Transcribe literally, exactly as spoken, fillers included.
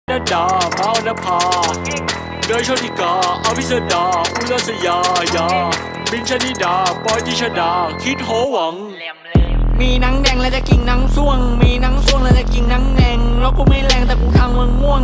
นัดดามาอนภาเนยชนิกาอภิสดาอุลสยายาบินชนิดาปอยติชดาคิดโหวังมีหนังแดงแล้วจะกินหนังส่วงมีหนังส่วงแล้วจะกินหนังแดงแล้วกูไม่